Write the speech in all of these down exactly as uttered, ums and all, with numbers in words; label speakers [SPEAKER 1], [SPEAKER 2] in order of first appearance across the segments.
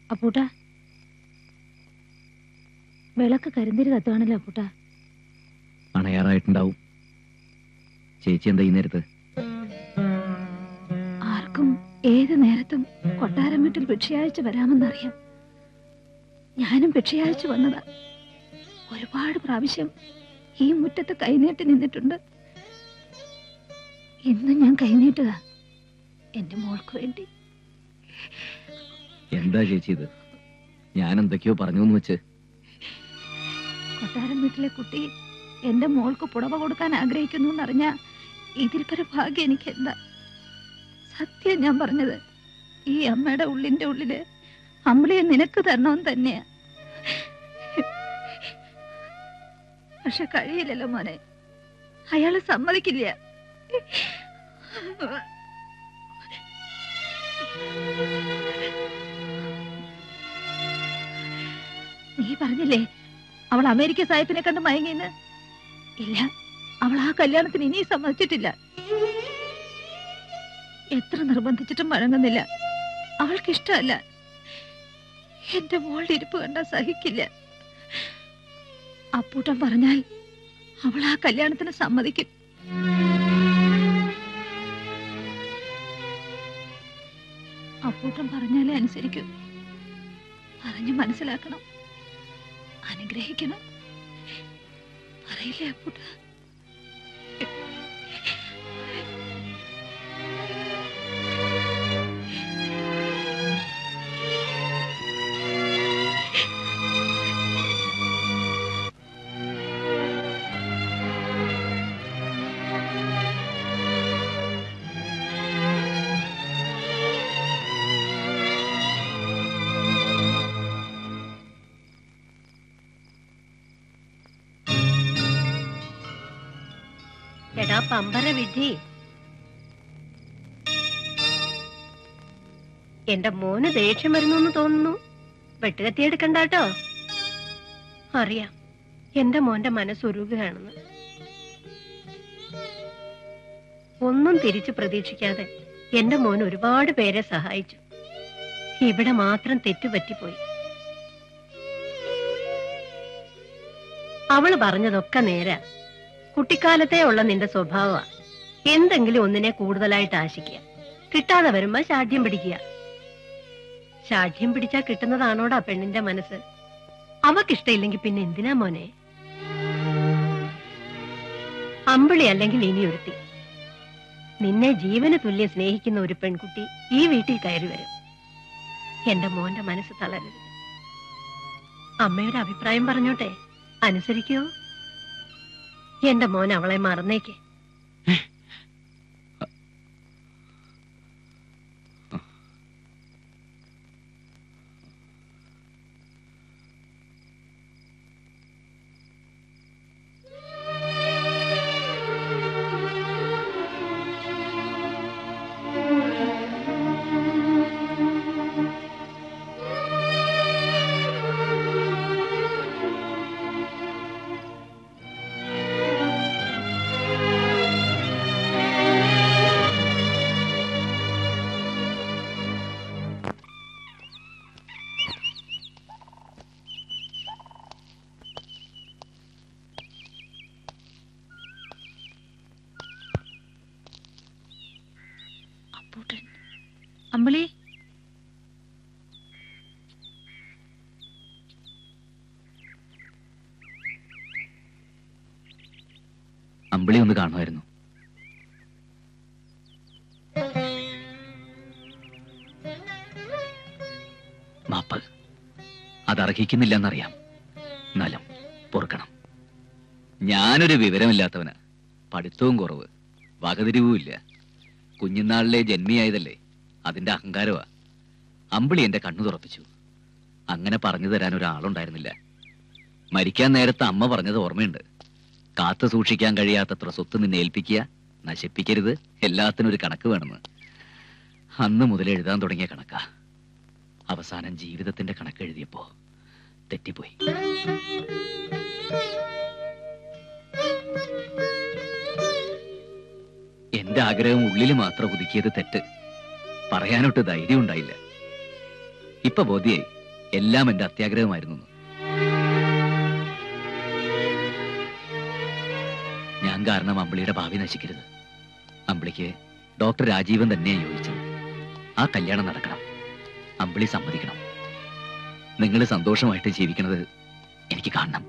[SPEAKER 1] അപ്പൂട്ട, വിളക്ക് കരിന്തിരി കത്തുവാണല്ലോ അപ്പൂട്ട.
[SPEAKER 2] അണയാറായിട്ടുണ്ടാവും. ചേച്ചി എന്താ ഈ നേരത്ത്?
[SPEAKER 1] ആർക്കും ഏത് നേരത്തും കൊട്ടാരം വീട്ടിൽ ഭിക്ഷയാഴ്ച വരാമെന്നറിയാം. ഞാനും ഭിക്ഷയാഴ്ച വന്നതാ. ഒരുപാട് പ്രാവശ്യം ഈ മുറ്റത്ത് കൈനീട്ടി നിന്നിട്ടുണ്ട്. ഇന്ന് ഞാൻ കൈനീട്ടുക എന്റെ മോൾക്ക് വേണ്ടി.
[SPEAKER 2] എന്താ ചേച്ചി ഇത്? ഞാൻ എന്തൊക്കെയോ പറഞ്ഞു എന്ന് വെച്ച്.
[SPEAKER 1] കൊട്ടാരം വീട്ടിലെ കുട്ടി എന്റെ മോൾക്ക് പുടവ കൊടുക്കാൻ ആഗ്രഹിക്കുന്നു എന്നറിഞ്ഞ ഇതിൽ പര ഭാഗ്യം എനിക്ക് എന്താ? സത്യം ഞാൻ പറഞ്ഞത്. ഈ അമ്മയുടെ ഉള്ളിന്റെ ഉള്ളില് അമ്പിളിയെ നിനക്ക് തരണമെന്ന് തന്നെയാ. പക്ഷെ കഴിയില്ലല്ലോ മോനെ, അയാള് സമ്മതിക്കില്ല. നീ പറഞ്ഞില്ലേ അവൾ അമേരിക്ക സാഹിബിനെ കണ്ട് മയങ്ങിന്ന്? ഇല്ല, അവൾ ആ കല്യാണത്തിന് ഇനിയും സമ്മതിച്ചിട്ടില്ല. എത്ര നിർബന്ധിച്ചിട്ടും വഴങ്ങുന്നില്ല. അവൾക്ക് ഇഷ്ടമല്ല. എന്റെ മോളുടെ ഇരിപ്പ് കണ്ടാ സഹിക്കില്ല. അപ്പൂട്ടൻ പറഞ്ഞാൽ അവൾ ആ കല്യാണത്തിന് സമ്മതിക്കും. അപ്പൂട്ടൻ പറഞ്ഞാലേ അനുസരിക്കും. പറഞ്ഞു മനസ്സിലാക്കണം, അനുഗ്രഹിക്കണം. പറയില്ലേ അപ്പൂട്ട?
[SPEAKER 3] എടാ പമ്പര വിധി, എന്റെ മോന് ദേഷ്യം വരുന്നു തോന്നുന്നു. വെട്ടുകത്തി എടുക്കണ്ടാട്ടോ. അറിയാം എന്റെ മോന്റെ മനസ്സുരുകയാണെന്ന്. ഒന്നും തിരിച്ചു പ്രതീക്ഷിക്കാതെ എന്റെ മോൻ ഒരുപാട് പേരെ സഹായിച്ചു. ഇവിടെ മാത്രം തെറ്റുപറ്റിപ്പോയി. അവള് പറഞ്ഞതൊക്കെ നേരാ. കുട്ടിക്കാലത്തേ ഉള്ള നിന്റെ സ്വഭാവ എന്തെങ്കിലും ഒന്നിനെ കൂടുതലായിട്ട് ആശിക്കുക, കിട്ടാതെ വരുമ്പോ ശാഠ്യം പിടിക്കുക. ശാഠ്യം പിടിച്ചാ കിട്ടുന്നതാണോടാ പെണ്ണിന്റെ മനസ്സ്? അവക്കിഷ്ടയില്ലെങ്കിൽ പിന്നെ എന്തിനാ മോനെ? അമ്പിളി അല്ലെങ്കിൽ ഇനി ഒരുത്തി. നിന്നെ ജീവന് തുല്യം സ്നേഹിക്കുന്ന ഒരു പെൺകുട്ടി ഈ വീട്ടിൽ കയറി വരും. എന്റെ മോന്റെ മനസ്സ് തളരരുത്. അമ്മയുടെ അഭിപ്രായം പറഞ്ഞോട്ടെ, അനുസരിക്കോ? എന്റെ മോൻ അവളെ മറന്നേക്ക്.
[SPEAKER 1] അമ്പിളി,
[SPEAKER 2] അമ്പിളി ഒന്ന് കാണുമായിരുന്നു. മാപ്പ് അതർഹിക്കുന്നില്ലെന്നറിയാം. എന്നാലും പൊറുക്കണം. ഞാനൊരു വിവരമില്ലാത്തവന്, പഠിത്തവും കുറവ്, വകതിരിവും ഇല്ല. കുഞ്ഞുനാളിലെ ജന്മിയായതല്ലേ, അതിന്റെ അഹങ്കാരമാ. അമ്പിളി എന്റെ കണ്ണു തുറപ്പിച്ചു. അങ്ങനെ പറഞ്ഞു തരാൻ ഒരാളുണ്ടായിരുന്നില്ല. മരിക്കാൻ നേരത്തെ അമ്മ പറഞ്ഞത് ഓർമ്മയുണ്ട്. കാത്തു സൂക്ഷിക്കാൻ കഴിയാത്തത്ര സ്വത്ത് നിന്നെ ഏൽപ്പിക്കുക, നശിപ്പിക്കരുത്, എല്ലാത്തിനും ഒരു കണക്ക് വേണമെന്ന്. അന്ന് മുതൽ എഴുതാൻ തുടങ്ങിയ കണക്കാ. അവസാനം ജീവിതത്തിന്റെ കണക്കെഴുതിയപ്പോ തെറ്റിപ്പോയി. എന്റെ ആഗ്രഹം ഉള്ളിൽ മാത്രം ഒതുക്കിയത് തെറ്റ്. പറയാനൊട്ട് ധൈര്യം ഉണ്ടായില്ല. ഇപ്പൊ ബോധ്യായി എല്ലാം എന്റെ അത്യാഗ്രഹമായിരുന്നു. ഞാൻ കാരണം അമ്പിളിയുടെ ഭാവി നശിക്കരുത്. അമ്പിളിക്ക് ഡോക്ടർ രാജീവൻ തന്നെയാണ് യോജിച്ചത്. ആ കല്യാണം നടക്കണം. അമ്പിളി സമ്മതിക്കണം. നിങ്ങൾ സന്തോഷമായിട്ട് ജീവിക്കണത് എനിക്ക് കാണണം.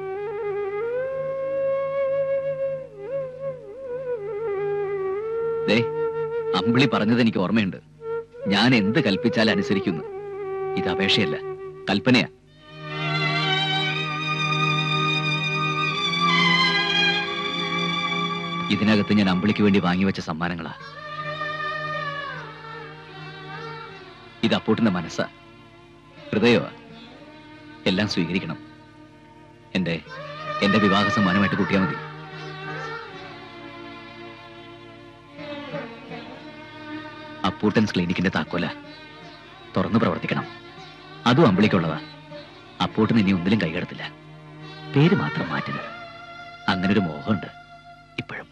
[SPEAKER 2] ദേ, അമ്പിളി പറഞ്ഞത് എനിക്ക് ഓർമ്മയുണ്ട്. ഞാൻ എന്ത് കൽപ്പിച്ചാൽ അനുസരിക്കുന്നു. ഇത് അപേക്ഷയല്ല, കൽപ്പനയാ. ഇതിനകത്ത് ഞാൻ അമ്പിളിക്ക് വേണ്ടി വാങ്ങിവെച്ച സമ്മാനങ്ങളാ. ഇത് അപ്പൂട്ടിന്റെ മനസ്സാ, ഹൃദയമാ. എല്ലാം സ്വീകരിക്കണം. എന്റെ എന്റെ വിവാഹ സമ്മാനമായിട്ട് കൂട്ടിയാൽ മതി. അപ്പൂട്ടൻസ് ക്ലിനിക്കിന്റെ താക്കോല തുറന്നു പ്രവർത്തിക്കണം. അതും അമ്പിളിക്കുള്ളതാ. അപ്പൂട്ടൻ ഇനി ഒന്നിലും കൈകടത്തില്ല. പേര് മാത്രം മാറ്റരുത്. അങ്ങനൊരു മോഹമുണ്ട് ഇപ്പോഴും.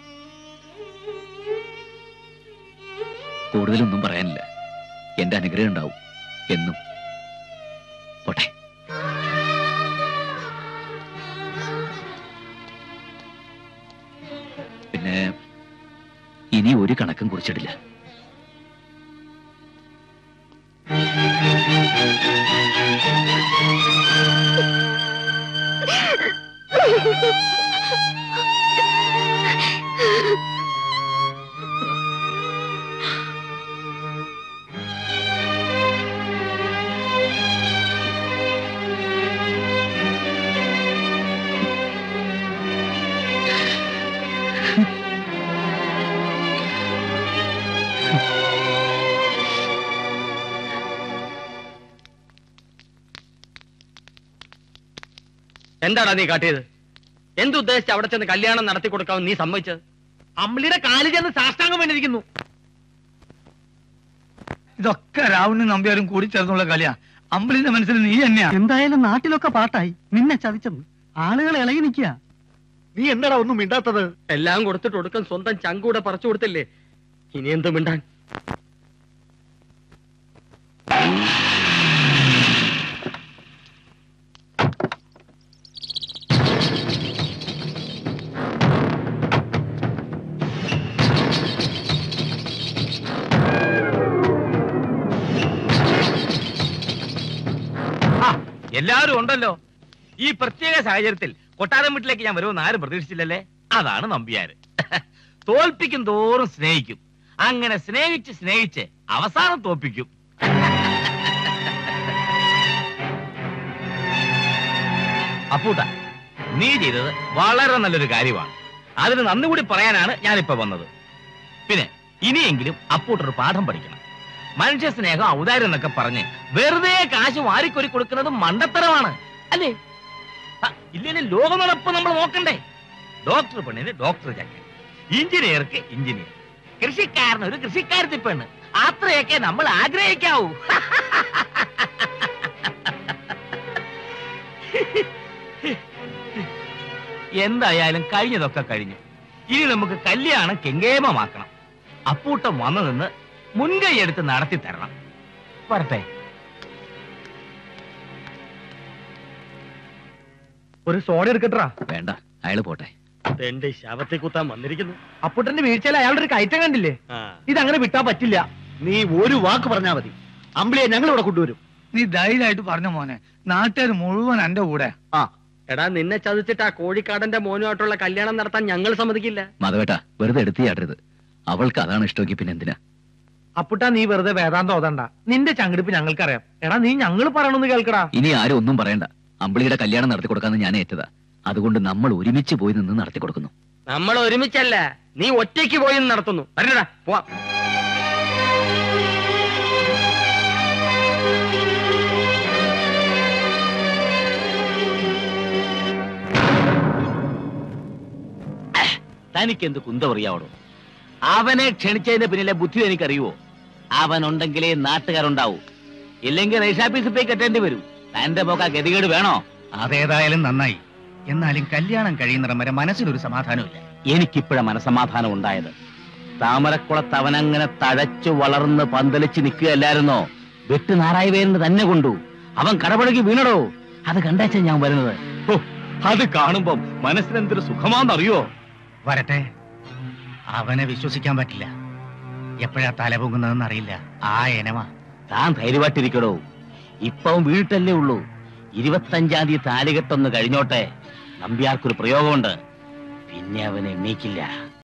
[SPEAKER 2] കൂടുതലൊന്നും പറയാനില്ല. എന്റെ അനുഗ്രഹം ഉണ്ടാവും എന്നും. പോട്ടെ. പിന്നെ ഇനി ഒരു കണക്കും കുറിച്ചിടില്ല.
[SPEAKER 4] എന്താടാ നീ കാട്ടിയത്? എന്തുദ്ദേശിച്ച് അവിടെ ചെന്ന് കല്യാണം നടത്തി കൊടുക്കാമെന്ന് നീ സമ്മതിച്ചത്? അമ്പിളിയുടെ കാലിൽ ചെന്ന് സാഷ്ടാംഗം വേണ്ടിയിരിക്കുന്നു.
[SPEAKER 5] ഇതൊക്കെ രാവണനും നമ്പ്യാരും കൂടി ചേർന്നുള്ള കളിയാ. അമ്പിളിന്റെ മനസ്സിൽ നീ തന്നെയാ. എന്തായാലും നാട്ടിലൊക്കെ പാട്ടായി. നിന്നെ ചതിച്ചത് ആളുകൾ ഇളകി നിൽക്കുക.
[SPEAKER 4] നീ എന്താടാ ഒന്നും മിണ്ടാത്തത്? എല്ലാം കൊടുത്തിട്ട് ഒടുക്കം സ്വന്തം ചങ്കൂടെ പറിച്ചു കൊടുത്തില്ലേ. ഇനി എന്ത് മിണ്ടാൻ?
[SPEAKER 6] എല്ലാവരും ഉണ്ടല്ലോ. ഈ പ്രത്യേക സാഹചര്യത്തിൽ കൊട്ടാരം വീട്ടിലേക്ക് ഞാൻ വരുമെന്ന് ആരും പ്രതീക്ഷിച്ചില്ലല്ലേ. അതാണ് നമ്പ്യാര്. തോൽപ്പിക്കും തോറും സ്നേഹിക്കും. അങ്ങനെ സ്നേഹിച്ച് സ്നേഹിച്ച് അവസാനം തോൽപ്പിക്കും. അപ്പൂട്ട, നീ ചെയ്തത് വളരെ നല്ലൊരു കാര്യമാണ്. അതിന് നന്ദി കൂടി പറയാനാണ് ഞാനിപ്പോ വന്നത്. പിന്നെ ഇനിയെങ്കിലും അപ്പൂട്ടൊരു പാഠം പഠിക്കണം. മനുഷ്യ സ്നേഹം ഔദാര്യം എന്നൊക്കെ പറഞ്ഞ് വെറുതെ കാശ് വാരിക്കൊരി കൊടുക്കുന്നത് മണ്ടത്തരമാണ്, അല്ലേ? ഇല്ലെങ്കിൽ ലോക നടപ്പ് നമ്മൾ നോക്കണ്ടേ? ഡോക്ടർ പെണ്ണിന് ഡോക്ടർ ചക്കൻ, എഞ്ചിനീയർക്ക് എഞ്ചിനീയർ, കൃഷിക്കാരന് ഒരു കൃഷിക്കാരത്തി പെണ്ണ്. അത്രയൊക്കെ നമ്മൾ ആഗ്രഹിക്കാവൂ. എന്തായാലും കഴിഞ്ഞതൊക്കെ കഴിഞ്ഞു. ഇനി നമുക്ക് കല്യാണം കെങ്കേമമാക്കണം. അപ്പൂട്ടം വന്നു നിന്ന് മുൻകൈ എടുത്ത് നടത്തി തരണം. വരട്ടെ.
[SPEAKER 4] ഒരു സോഡ എടുക്കട്ടാ?
[SPEAKER 2] വേണ്ട, അയാള് പോട്ടെ.
[SPEAKER 4] എന്റെ ശവത്തെ കുത്താൻ വന്നിരിക്കുന്നു.
[SPEAKER 5] അപ്പൂട്ടന്റെ വീഴ്ചയിൽ അയാളുടെ ഒരു കയറ്റം കണ്ടില്ലേ? ഇതങ്ങനെ വിട്ടാ പറ്റില്ല.
[SPEAKER 4] നീ ഒരു വാക്ക് പറഞ്ഞാ മതി, അമ്പിളിയെ ഞങ്ങൾ ഇവിടെ കൊണ്ടുവരും.
[SPEAKER 5] നീ ധൈര്യമായിട്ട് പറഞ്ഞ മോനെ. നാട്ടുകാർ മുഴുവൻ എന്റെ കൂടെ.
[SPEAKER 4] ആ എടാ, നിന്നെ ചതിച്ചിട്ട് ആ കോഴിക്കാടന്റെ മോനുമായിട്ടുള്ള കല്യാണം നടത്താൻ ഞങ്ങൾ സമ്മതിക്കില്ല.
[SPEAKER 2] മാധവേട്ട, വെറുതെ എടുത്തു ചാടരുത്. അവൾക്ക് അതാണ് ഇഷ്ടമെങ്കിൽ പിന്നെ എന്തിനാ?
[SPEAKER 5] അപ്പുട്ടാ, നീ വെറുതെ വേദാന്തം ഓതണ്ട. നിന്റെ ചങ്കിടിപ്പ് ഞങ്ങൾക്കറിയാം. എടാ, നീ ഞങ്ങൾ പറയണമെന്ന് കേൾക്കടാ.
[SPEAKER 2] ഇനി ആരും ഒന്നും പറയണ്ട. അമ്പിളിയുടെ കല്യാണം നടത്തി കൊടുക്കാന്ന് ഞാൻ ഏറ്റതാ. അതുകൊണ്ട് നമ്മൾ ഒരുമിച്ച് പോയി നിന്ന് നടത്തി കൊടുക്കുന്നു.
[SPEAKER 4] നമ്മൾ ഒരുമിച്ചല്ല, നീ ഒറ്റയ്ക്ക് പോയി നടത്തുന്നു. വരണടാ, പോവാം.
[SPEAKER 6] തനിക്കെന്ത് കുന്തമറിയാവണോ? അവനെ ക്ഷണിച്ചതിന്റെ പിന്നിലെ ബുദ്ധി എനിക്കറിയുവോ? അവനുണ്ടെങ്കിലേ നാട്ടുകാരുണ്ടാവൂ. ഇല്ലെങ്കിൽ റേഷാഫീസിൽ പോയി കെട്ടേണ്ടി വരും. തന്റെ പോക്ക ഗതികേട് വേണോ?
[SPEAKER 7] അതേതായാലും നന്നായി. എന്നാലും കല്യാണം കഴിയുന്നിടം വരെ മനസ്സിലൊരു സമാധാനമില്ല.
[SPEAKER 6] എനിക്കിപ്പോഴാ മനസമാധാനം ഉണ്ടായത്. താമരക്കുളത്ത് അവനങ്ങനെ തഴച്ചു വളർന്ന് പന്തലിച്ച് നിൽക്കുകയല്ലായിരുന്നോ? വെട്ടുനാറായി വേരിന് തന്നെ കൊണ്ടു. അവൻ കടപഴകി വീണടോ. അത് കണ്ടാച്ചാ ഞാൻ വരുന്നത്. ഓ, അത് കാണുമ്പോ മനസ്സിനെന്തൊരു സുഖമാണെന്നറിയോ?
[SPEAKER 7] വരട്ടെ, അവനെ വിശ്വസിക്കാൻ പറ്റില്ല. എപ്പോഴാ തല പൊങ്ങുന്നതെന്ന് അറിയില്ല. ആ എനവാ.
[SPEAKER 6] താൻ ധൈര്യമായിട്ടിരിക്കടോ. ഇപ്പം വീട്ടല്ലേ ഉള്ളൂ. ഇരുപത്തഞ്ചാം തീയതി താലികെട്ടൊന്ന് കഴിഞ്ഞോട്ടെ. നമ്പ്യാർക്കൊരു പ്രയോഗമുണ്ട്. പിന്നെ അവൻ എണ്ണീക്കില്ല.